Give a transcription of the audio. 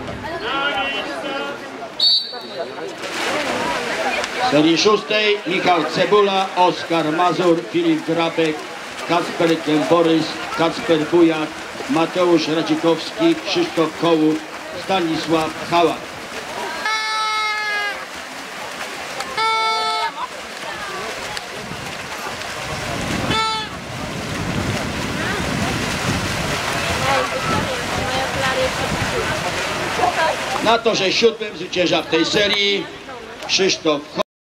W serii szóstej Michał Cebula, Oskar Mazur, Filip Grabek, Kacper Kęborys, Kacper Bujak, Mateusz Radzikowski, Krzysztof Kołów, Stanisław Hałak. Na torze siódmym zwycięża w tej serii Krzysztof Kołów.